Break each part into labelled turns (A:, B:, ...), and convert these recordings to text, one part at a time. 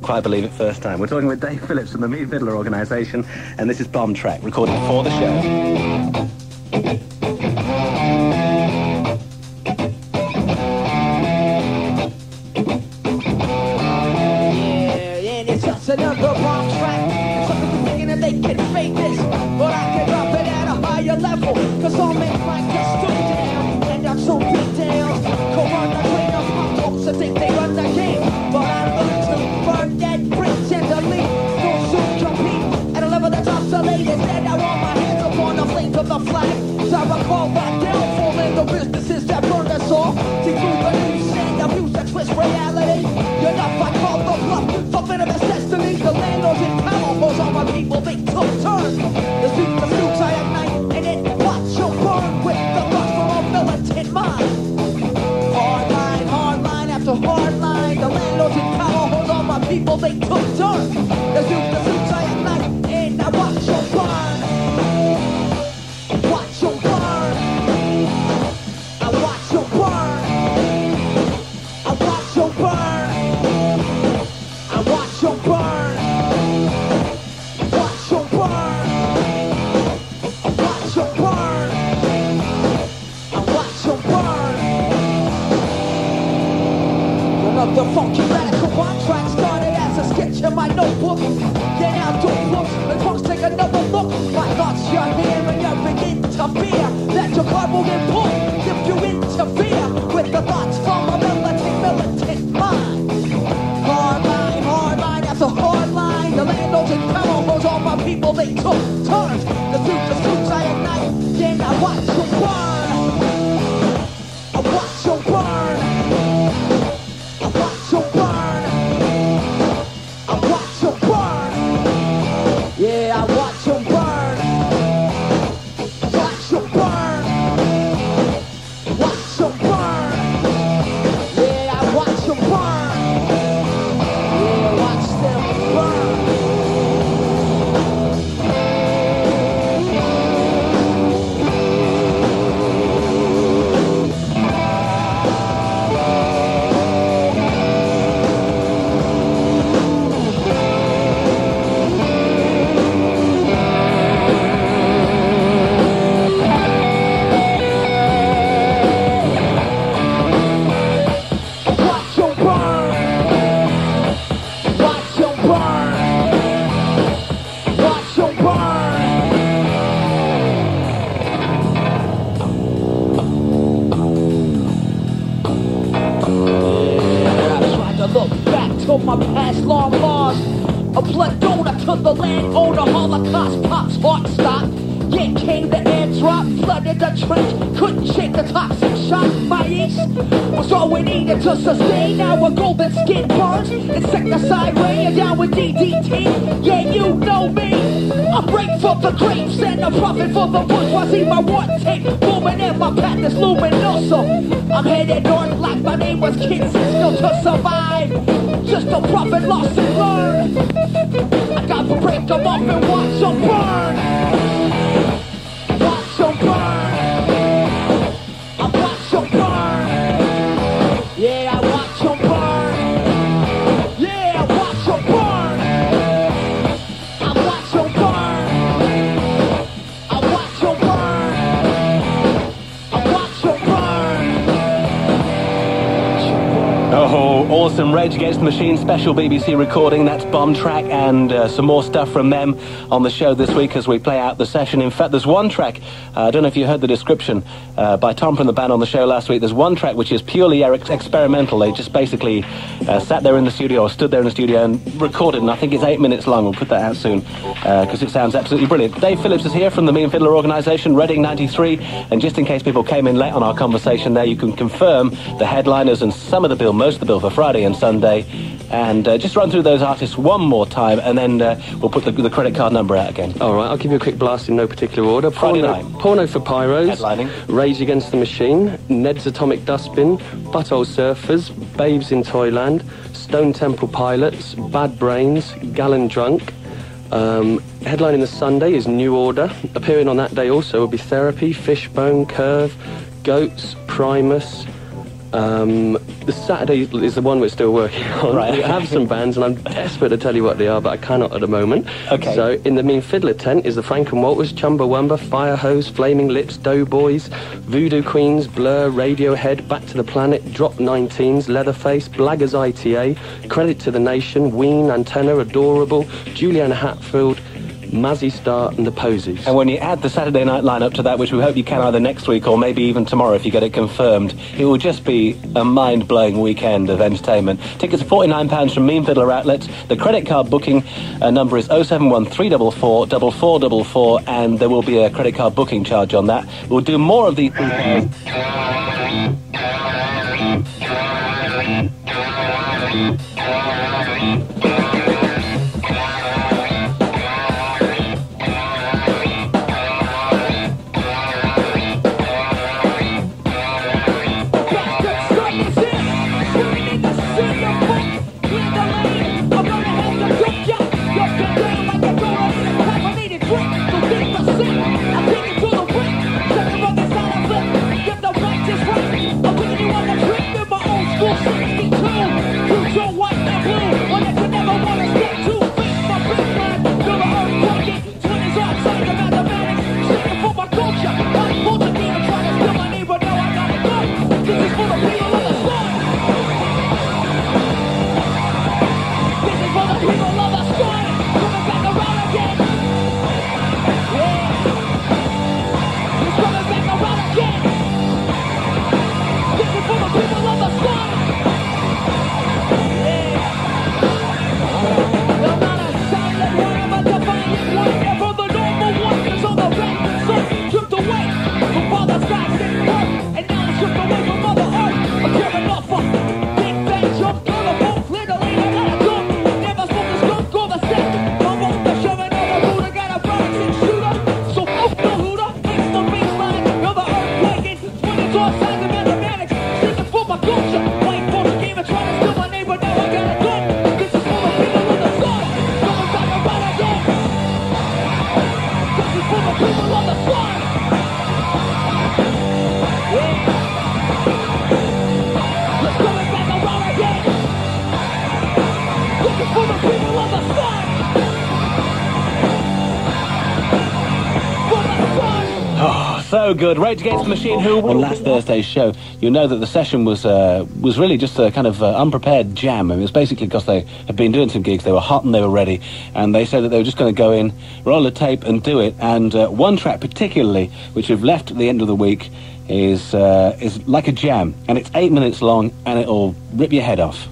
A: quite believe it first time. We're talking with Dave Phillips from the Mean Fiddler organisation, and this is Bomb Track, recorded for the show.
B: Another bomb track. Some people thinking that they can fake this, but I can drop it at a higher level. Cause all men might get stood down, and I'm so beat down. Go run the train of my folks that think they run the game, but I'm willing to burn that bridge tenderly. Don't soon compete at a level that's obsolete. Instead, I want my hands upon the flames of the flag. So I recall my downfall in the businesses that burned us all. See through the news and abuse that twist reality. You're not I call the bluff, fulfilling the destiny. The landlords and townhomes, all my people, they took turns. The suits I ignite, and then watch you burn with the thoughts from a militant mind. Hard line after hard line. The landlords and townhomes, all my people, they took turns. The suits I ignite, and I watch you burn. Watch you burn. I watch you burn. I watch you burn. I watch you burn. Watch you burn. I watch you burn. I watch you burn. Another funky radical bomb track started as a sketch in my notebook. Then outdoor books, the drunks take another look. My thoughts you're hearing, you begin to fear that your car will get pulled if you interfere with the thoughts from a militant mind. Hard line after hard line. The landlords and townhomes, all my people, they took turns. The suits I ignite, then I watch you burn. I watch you burn. I watch you burn. I watch you burn. Yeah, I watch you burn. Watch you burn. Watch you burn. Yeah, I watch you burn. Yeah, watch them burn. Watch you burn. Watch you burn. Watch you burn. Yeah, I tried to look back to my past long lost. A blood donor to the landowner, Holocaust pops, heart stopped. Yet came the airdrop, flooded the trench, couldn't shake the toxic shock. My east was all we needed to sustain our golden skin burns. Insecticide ray and down with DDT. Yeah, you know me. I'm right for the grapes and a prophet for the bourgeoisie. My war tape booming and my path is luminoso. I'm headed north like my name was Kid Cisco to survive. Just a prophet lost and learned. I got to break them off and watch them burn. Watch them burn. I watch them burn. Yeah, I watch them burn. Yeah, I watch them burn. I watch them burn. I watch them burn. I watch them burn.
A: Oh, awesome Rage Against the Machine special BBC recording. That's Bomb Track, and some more stuff from them on the show this week as we play out the session. In fact, there's one track, I don't know if you heard the description by Tom from the band on the show last week. There's one track which is purely experimental. They just basically sat there in the studio, or stood there in the studio and recorded, and I think it's 8 minutes long. We'll put that out soon because it sounds absolutely brilliant. Dave Phillips is here from the Mean Fiddler organisation, Reading 93, and just in case people came in late on our conversation there, you can confirm the headliners and some of the bill, most of the bill for Friday and Sunday, and just run through those artists one more time, and then we'll put the credit card number out again.
C: All right, I'll give you a quick blast in no particular order.
A: Friday night.
C: Porno for Pyros.
A: Headlining.
C: Rage Against the Machine. Ned's Atomic Dustbin. Butthole Surfers. Babes in Toyland. Stone Temple Pilots. Bad Brains. Gallon Drunk. Headlining the Sunday is New Order. Appearing on that day also will be Therapy, Fishbone, Curve, Goats, Primus, The Saturday is the one we're still working on.
A: Right.
C: We have some bands, and I'm desperate to tell you what they are, but I cannot at the moment.
A: Okay.
C: So in the Mean Fiddler tent is the Frank and Walters, Chumbawamba, Firehose, Flaming Lips, Doughboys, Voodoo Queens, Blur, Radiohead, Back to the Planet, Drop 19s, Leatherface, Blaggers ITA, Credit to the Nation, Ween, Antenna, Adorable, Juliana Hatfield, Mazzy Star and the Posies.
A: And when you add the Saturday night lineup to that, which we hope you can either next week or maybe even tomorrow if you get it confirmed, it will just be a mind-blowing weekend of entertainment. Tickets are £49 from Mean Fiddler outlets. The credit card booking number is 071 344 4444, and there will be a credit card booking charge on that. We'll do more of the... So good. Rage Against the Machine, who on last Thursday's show, you know that the session was really just a kind of unprepared jam. I mean, it was basically because they had been doing some gigs, they were hot and they were ready, and they said that they were just going to go in, roll a tape and do it. And one track particularly, which we've left at the end of the week, is like a jam, and it's 8 minutes long, and it'll rip your head off.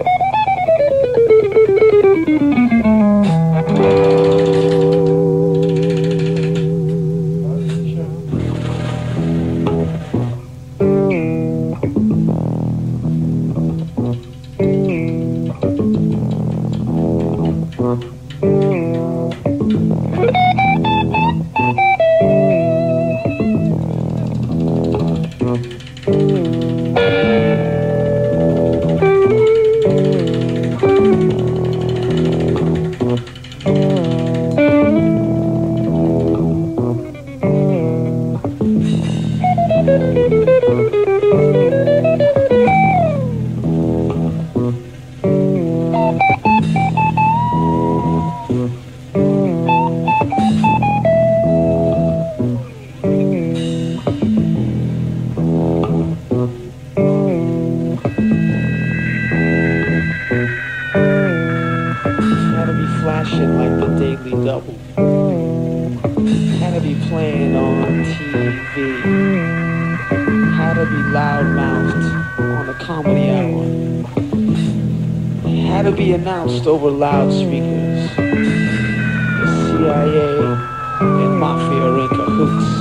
B: Announced over loudspeakers. The CIA and Mafia are in cahoots.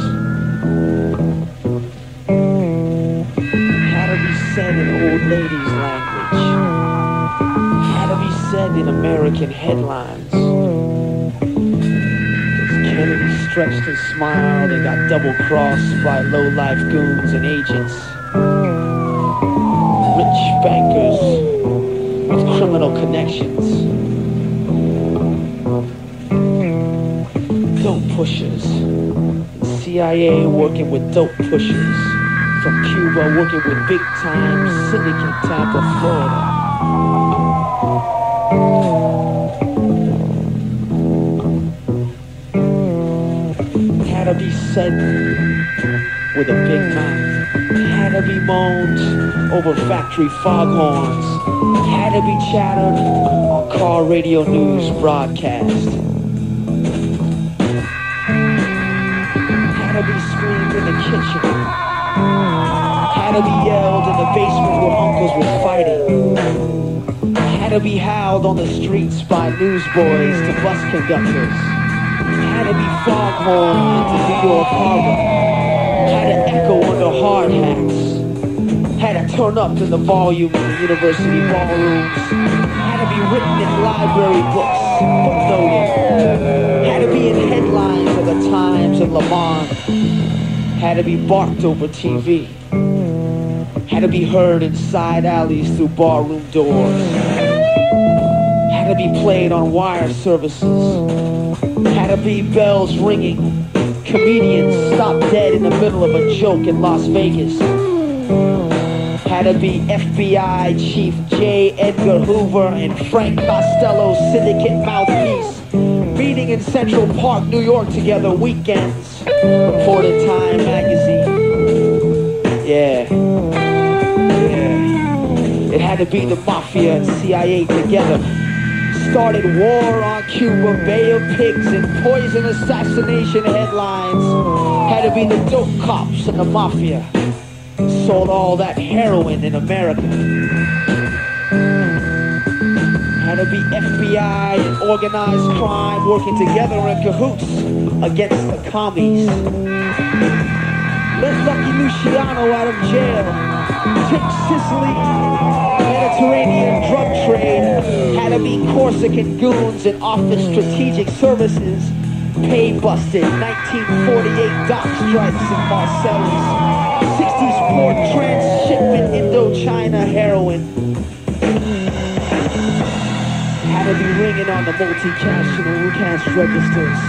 B: Had to be said in old ladies' language. Had to be said in American headlines. Cause Kennedy stretched and smiled and got double-crossed by low-life goons and agents. Rich bankers with criminal connections. Dope pushers. CIA working with dope pushers. from Cuba, working with big time syndicate Tampa, Florida. Had to be said with a big mouth. Had to be moaned over factory foghorns. Had to be chattered on car radio news broadcast. Had to be screamed in the kitchen. Had to be yelled in the basement where uncles were fighting. Had to be howled on the streets by newsboys to bus conductors. Had to be foghorned into New York Harbor. Had to echo under hard hats. Had to turn up in the volume in the university ballrooms. Had to be written in library books, footnoted. Had to be in headlines of the Times and Le Monde. Had to be barked over TV. Had to be heard in side alleys through barroom doors. Had to be played on wire services. Had to be bells ringing. Comedians stopped dead in the middle of a joke in Las Vegas. Had to be FBI Chief J. Edgar Hoover and Frank Costello's syndicate mouthpiece meeting in Central Park, New York together weekends, reported Time magazine. Yeah. It had to be the Mafia and CIA together. Started war on Cuba, Bay of Pigs, and poison assassination headlines. Had to be the dope cops and the Mafia. Sold all that heroin in America. Had to be FBI and organized crime working together in cahoots against the commies. Let Lucky Luciano out of jail. Take Sicily. Mediterranean drug trade. Had to be Corsican goons and Office Strategic Services. Pay busted. 1948 dock strikes in Marcellus. 60s port transshipment Indochina heroin. Had to be ringing on the multi-cash registers.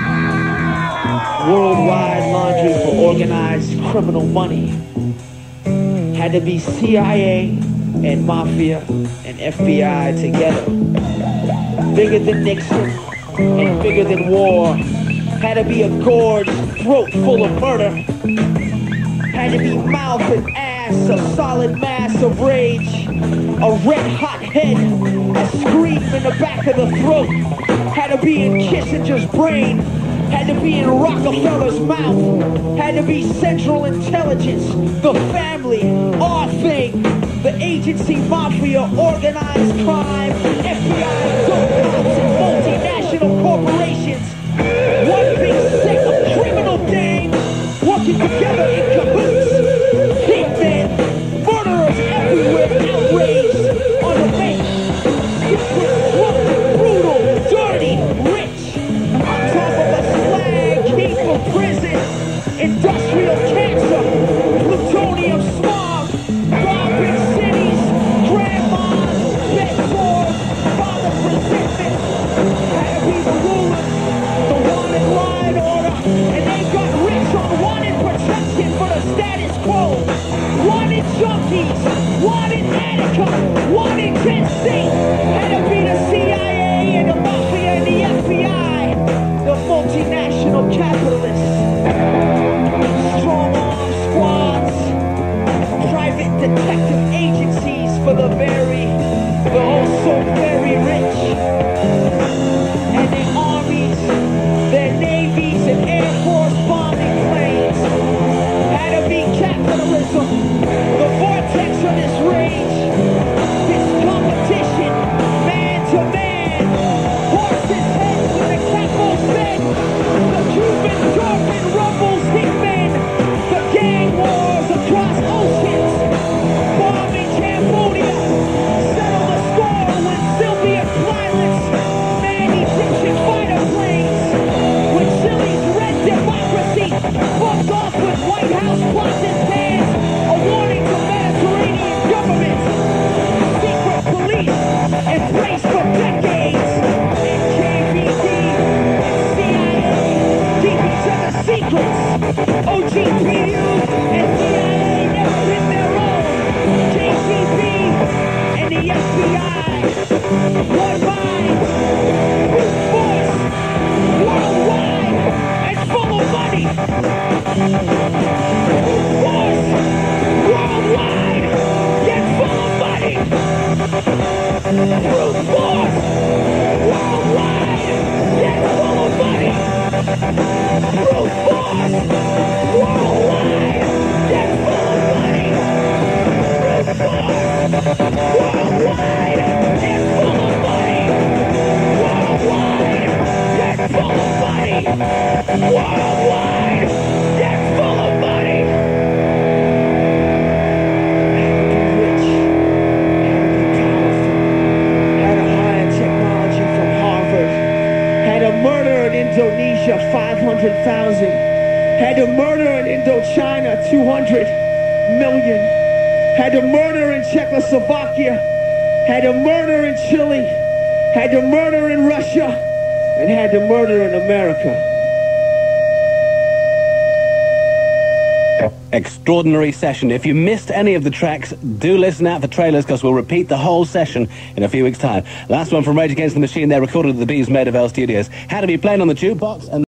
B: Worldwide laundry for organized criminal money. Had to be CIA and Mafia and FBI together. Bigger than Nixon and bigger than war. Had to be a gorged throat full of murder. Had to be mouth and ass, a solid mass of rage. A red hot head, a scream in the back of the throat. Had to be in Kissinger's brain. Had to be in Rockefeller's mouth. Had to be Central Intelligence, the family, our thing. The agency, Mafia, organized crime, FBI, dope cops, and multinational corporations. One big set of criminal gangs working together in cahoots. Hitmen, murderers everywhere, outraged on the make. Different, drunk, brutal, dirty, rich. On top of a slag heap of prison, industrial cancer, plutonium smog, robbing cities, grandmas, bedboards, father's resentment. Had to be the rulers, the wanted line order, and they got rich on wanted protection for the status quo. Wanted junkies, wanted Attica, wanted Kent State. Had to be the CIA and the Mafia and the FBI, the multinational capitalists. Strong arm squads, private detective agencies for the also very rich. And their armies, their navies and air force bombing planes. Had to be capitalism, the vortex of this rage, this competition, Worldwide, they're full of money. Rich, powerful, had a higher technology from Harvard, had a murder in Indonesia, 500,000, had a murder in Indochina, 200 million, had a murder in Czechoslovakia, had a murder in Chile, had a murder in Russia, and had a murder in America.
A: Extraordinary session. If you missed any of the tracks, do listen out for trailers, because we'll repeat the whole session in a few weeks' time. Last one from Rage Against the Machine, they're recorded at the Bees Maid of El Studios. Had to be playing on the jukebox. And